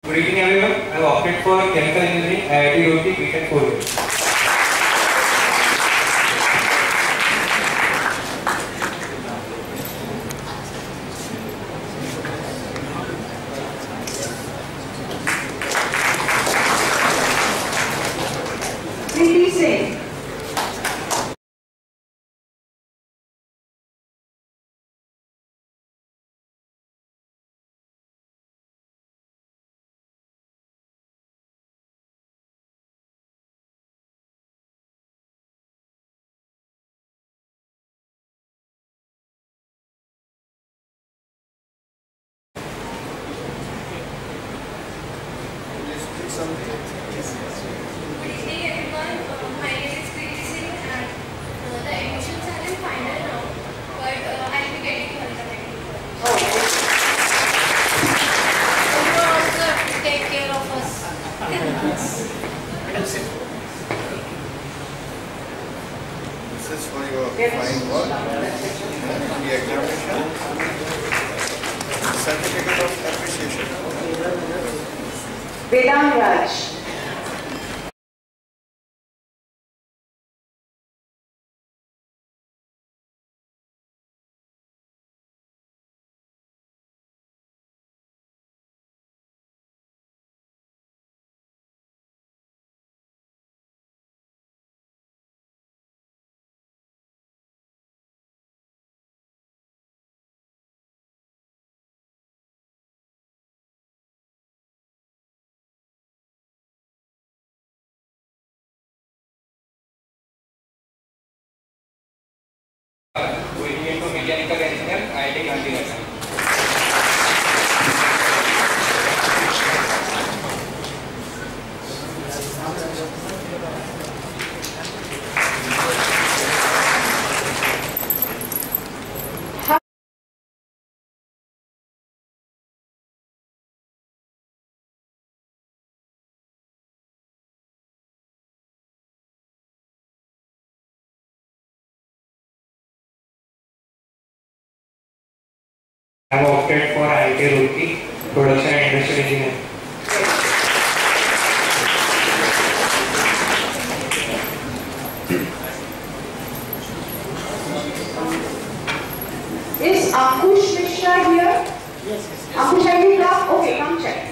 Good evening everyone. I have opted for chemical engineering IIT Roorkee BTech 4 years. Please say. Good evening everyone, my name is Felicitation and the admissions are in final now, but I'll be getting to ultimately. So you are also have to take care of us. This is for your fine work, the examination, certificate of appreciation. Vedant Raj. Going into mechanical engineering IIT Ashram. I have opted for IIT Roorkee Production and Industrial Engineering. Is Ankush Mishra here? Yes. Ankush, are you class? Okay, come check.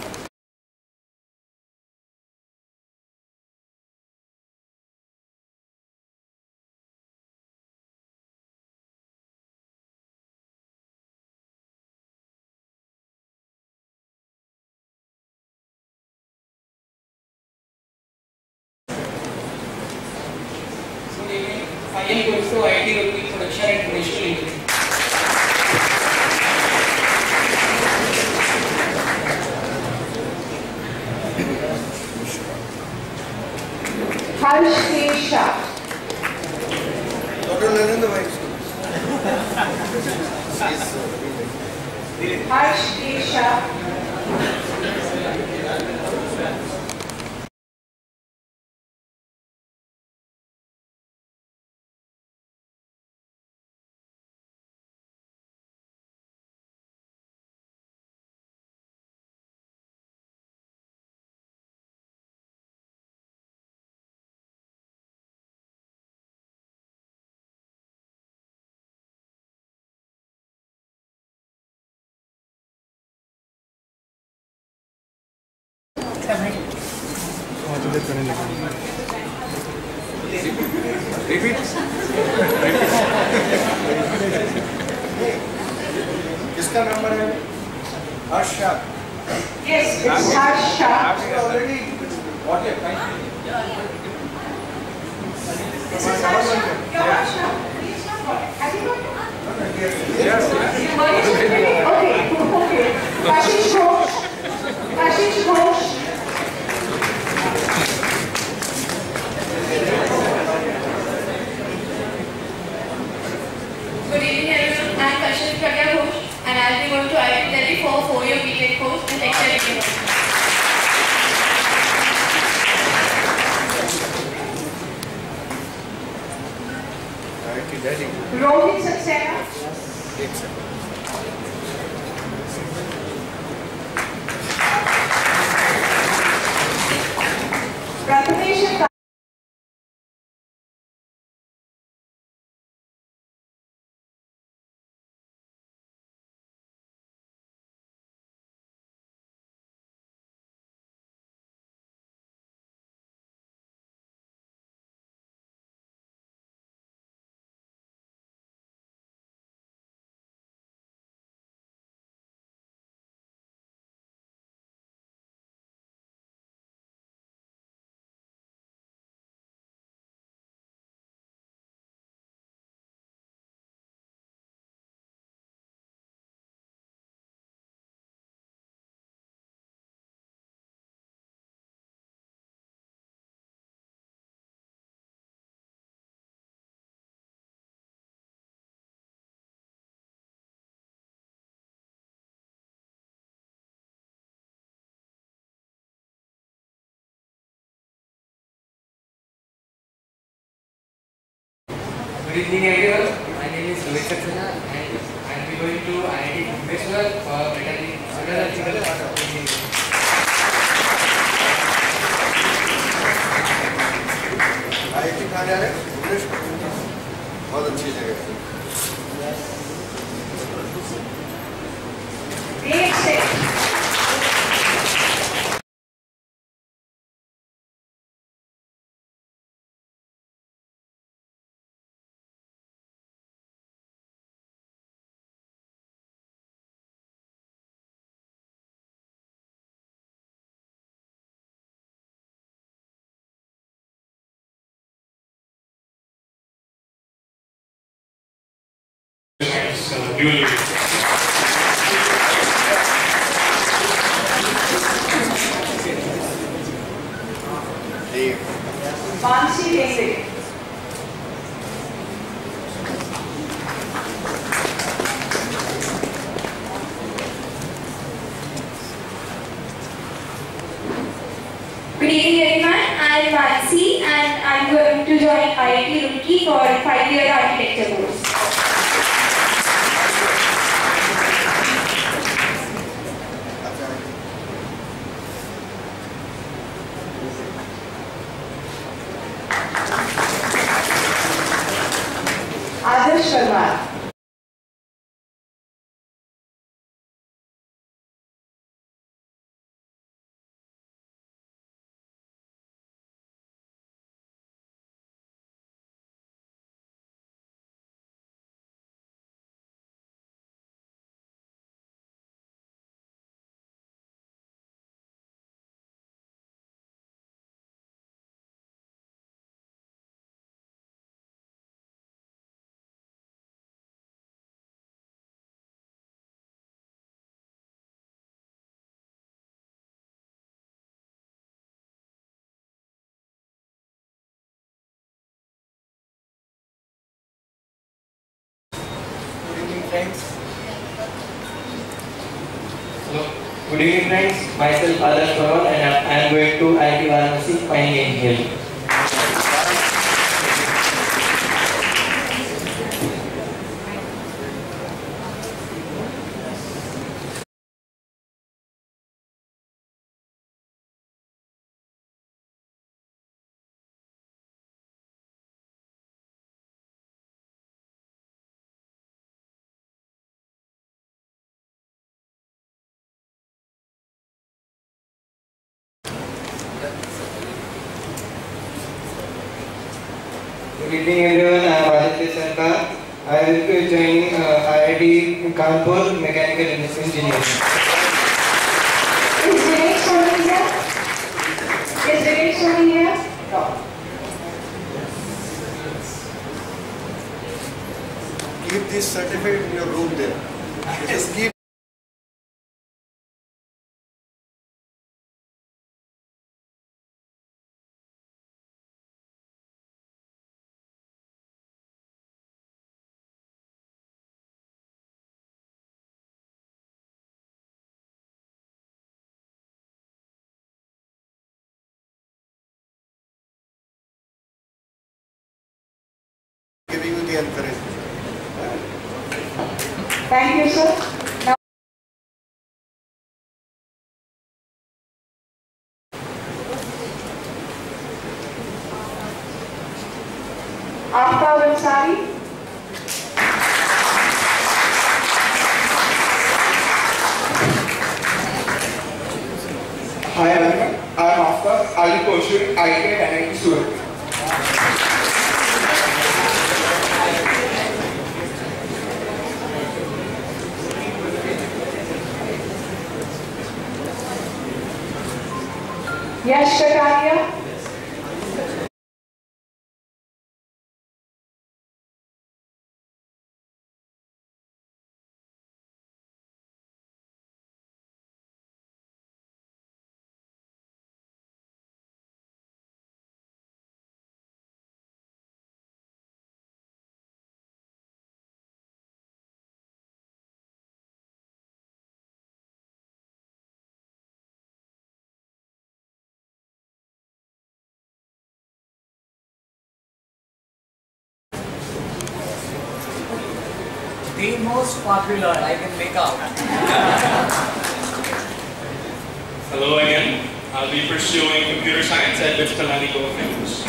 Finally goes to IIT Roorkee Production and Industrial Engineering. Harsh Shah. Dr. Narendra Bhai. Harsh Shah. Repeat. किसका number है? Harsh Shah. Yes, it's Harsh Shah. Already. What is it? This is Harsh Shah. Your Harsh Shah. Please not got it. Have you got it? Yes. Okay. Kashish Ghosh. Kashish Ghosh. Good evening everyone, I am Kashish Ghosh and I will be going to IIT Delhi for a 4-year BTech course in lecture. IIT Delhi. Rohit Saxena. एक second. Good evening everyone. My name is Felicitation and I am going to IIT Ashram for bettering psychological part of engineering. IIT कहाँ जा रहे हैं? भुवनेश्वर। बहुत अच्छी जगह है। Bansi David. Good evening everyone, I am Mansi and I am going to join IIT Roorkee for 5-year architecture course. Adarsh Parmar. Friends. Hello. Good evening friends. Myself Adarsh Parmar and I am going to IIT Varanasi Mining Engineering. Good evening everyone, I am IIT Ashram. I will be joining IIT Kanpur Mechanical Engineering. Is Vivek showing here? Is Vivek showing here? No. Keep this certificate in your room there. Just keep giving you the encouragement. Thank you, sir. Now, Aftab Ansari. Hi everyone, I am Aftab. I will pursue IIT and NIT student. Yash Kataria. The most popular, I can make out. Hello again. I'll be pursuing computer science at Kalani Go Campus.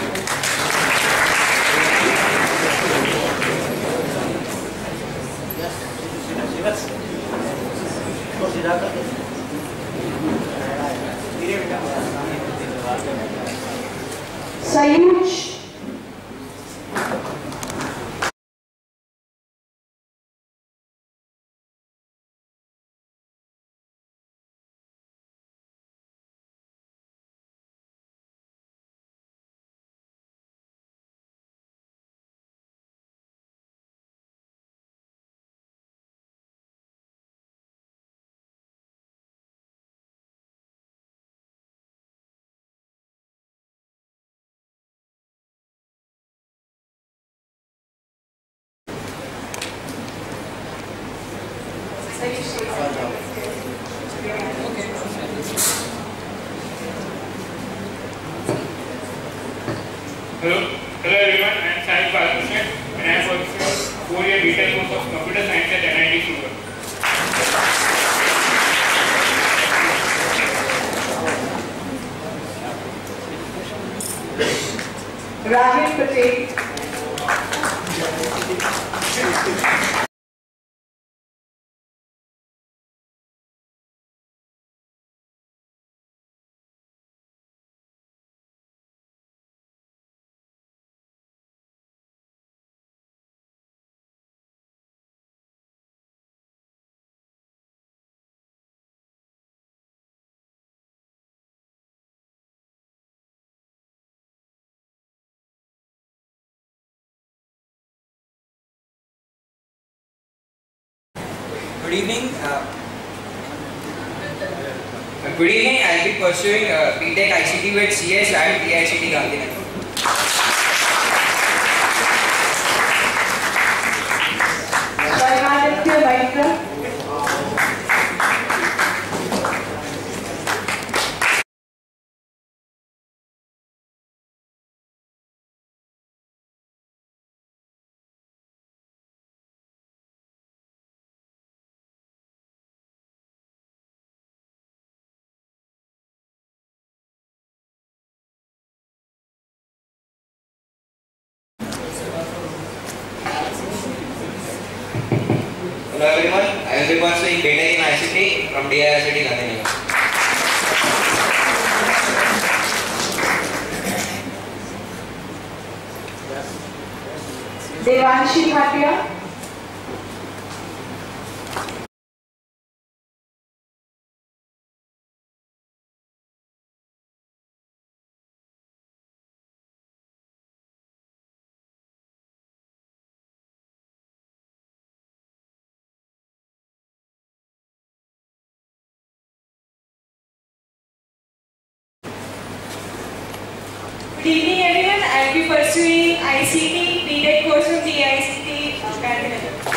Sayuj. Hello everyone, I am Sai Balkrishnan and I am pursuing 4-year detailed course of computer science at NIT Ashram. Rahul Patel. Good evening. Good evening. I'll be pursuing BTech ICT with CS at IIT Gandhinagar. Shaimaditya Maitra. Hello everyone. I will be pursuing BTech in ICT from IIT Gandhinagar. Devanshi Bhatia. Good evening everyone. I will be pursuing ICT BTech course from the IIT Ashram.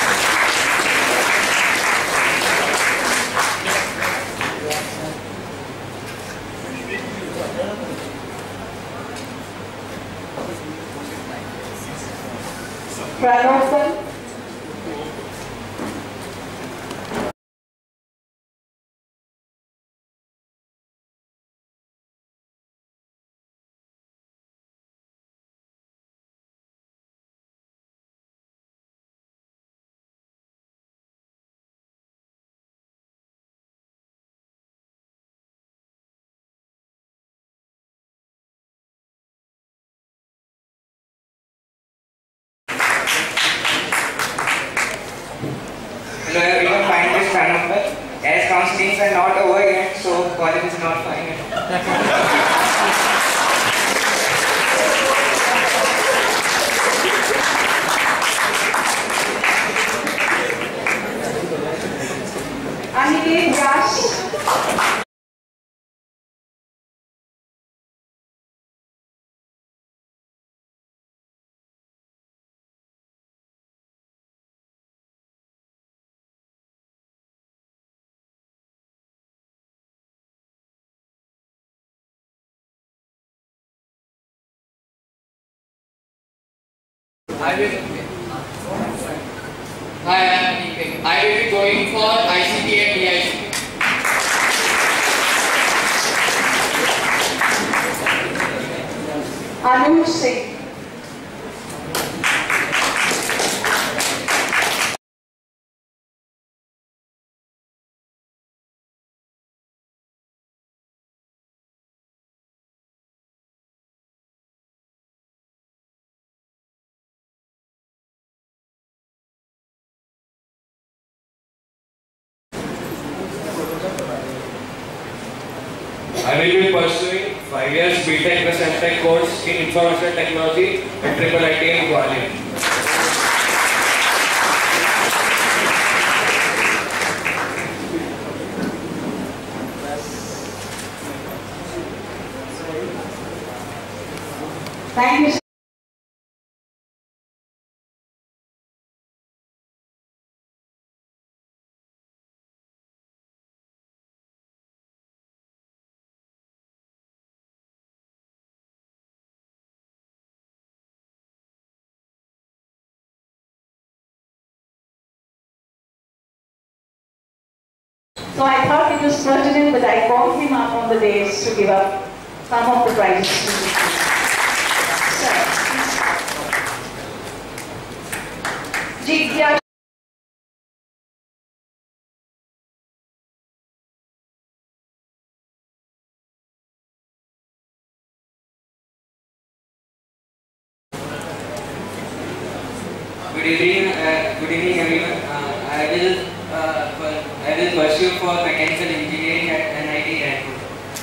Pranovan. Hello everyone. My name is Pranav. As counselings are not over yet, so college is not final. Aniket Yash. I will. Hi, I am Deepak. I will be going for ICT and DICT. Anuj Singh. I will be pursuing 5 years BTech plus MTech course in Information Technology at IIT in Gwalior. Thank you. So I thought it was pertinent that I called him up on the days to give up some of the prizes. Sir. Jigya. Good evening everyone. I will pursue for mechanical engineering at NIT Ashram.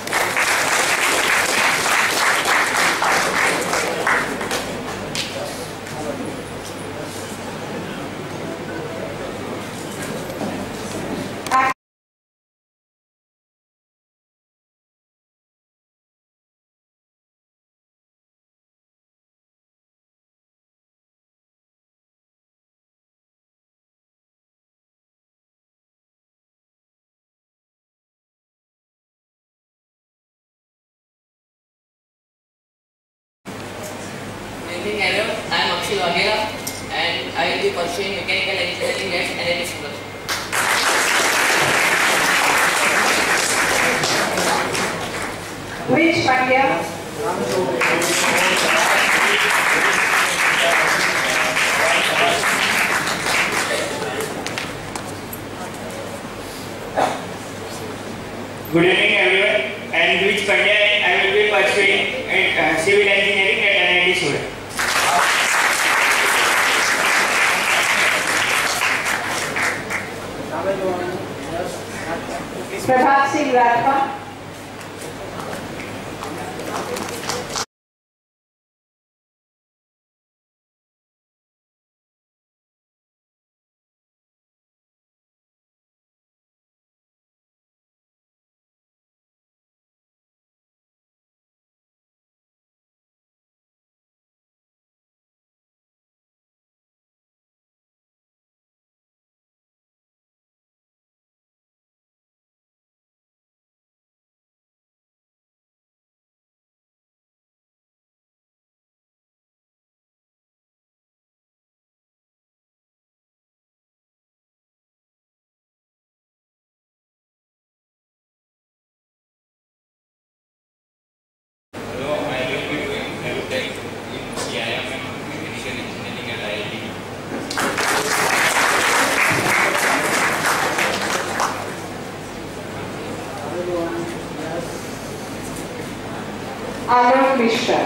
Hello, I am Akshil Waghela and I will be pursuing mechanical engineering at NIT Ashram. Which Pandya? Good evening everyone. And which Pandya I will be pursuing civil engineering at NIT Ashram. Prabhat Singh Radha. Hello, I will be doing reputed in CIM and mechanical engineering at IIT. Arnav Mishra.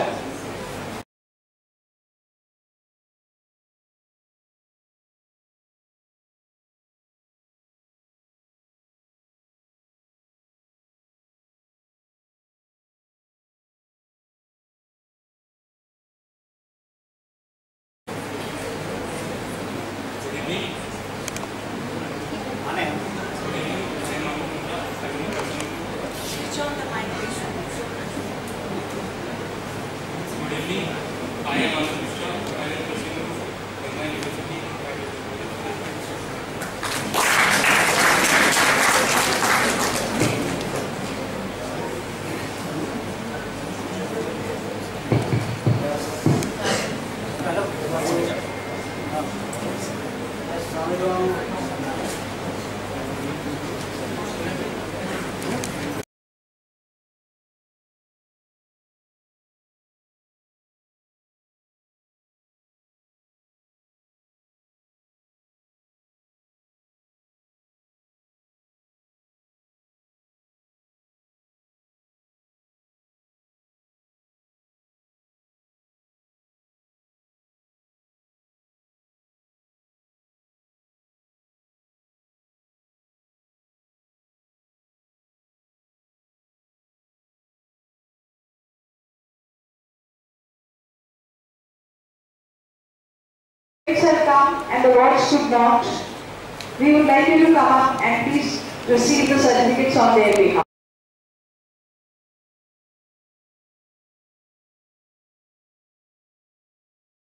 have come and the wards could not. We would like you to come up and please receive the certificates on their behalf.